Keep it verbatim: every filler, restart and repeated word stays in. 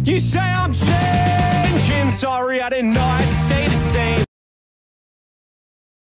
You say I'm changing, sorry I didn't know I had to stay the same.